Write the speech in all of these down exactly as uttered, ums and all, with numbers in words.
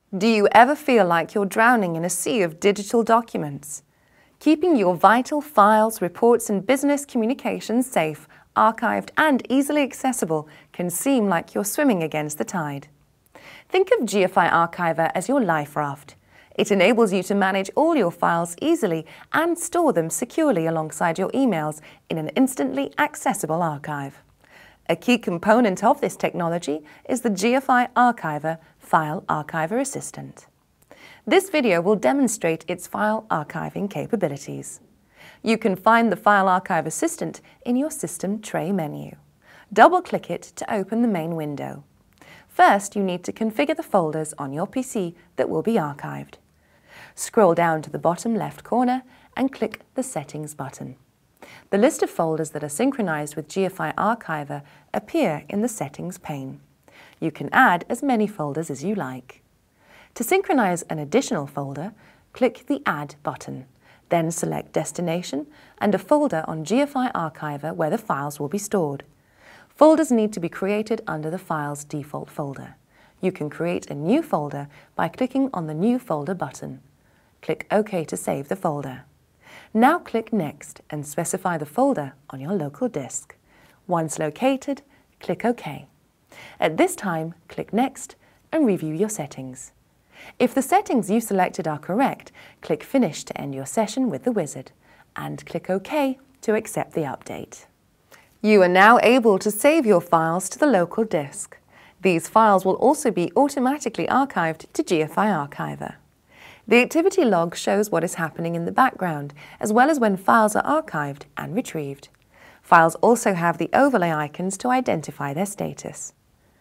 Do you ever feel like you're drowning in a sea of digital documents? Keeping your vital files, reports and business communications safe, archived and easily accessible can seem like you're swimming against the tide. Think of G F I Archiver as your life raft. It enables you to manage all your files easily and store them securely alongside your emails in an instantly accessible archive. A key component of this technology is the G F I Archiver File Archiver Assistant. This video will demonstrate its file archiving capabilities. You can find the File Archive Assistant in your System tray menu. Double-click it to open the main window. First, you need to configure the folders on your P C that will be archived. Scroll down to the bottom left corner and click the Settings button. The list of folders that are synchronized with G F I Archiver appear in the Settings pane. You can add as many folders as you like. To synchronize an additional folder, click the Add button. Then select Destination and a folder on G F I Archiver where the files will be stored. Folders need to be created under the file's default folder. You can create a new folder by clicking on the New Folder button. Click OK to save the folder. Now click Next and specify the folder on your local disk. Once located, click OK. At this time, click Next and review your settings. If the settings you selected are correct, click Finish to end your session with the wizard, and click OK to accept the update. You are now able to save your files to the local disk. These files will also be automatically archived to G F I Archiver. The activity log shows what is happening in the background, as well as when files are archived and retrieved. Files also have the overlay icons to identify their status.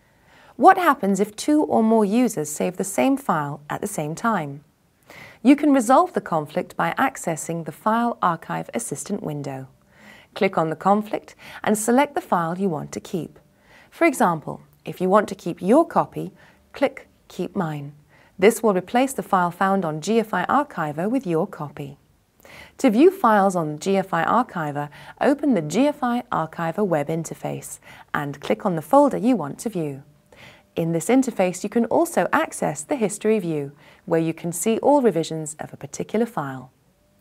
What happens if two or more users save the same file at the same time? You can resolve the conflict by accessing the File Archive Assistant window. Click on the conflict and select the file you want to keep. For example, if you want to keep your copy, click Keep Mine. This will replace the file found on G F I Archiver with your copy. To view files on G F I Archiver, open the G F I Archiver web interface and click on the folder you want to view. In this interface, you can also access the History view, where you can see all revisions of a particular file.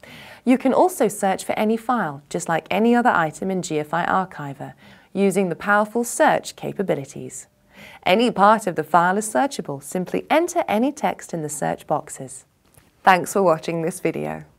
You can also search for any file, just like any other item in G F I Archiver, using the powerful search capabilities. Any part of the file is searchable. Simply enter any text in the search boxes. Thanks for watching this video.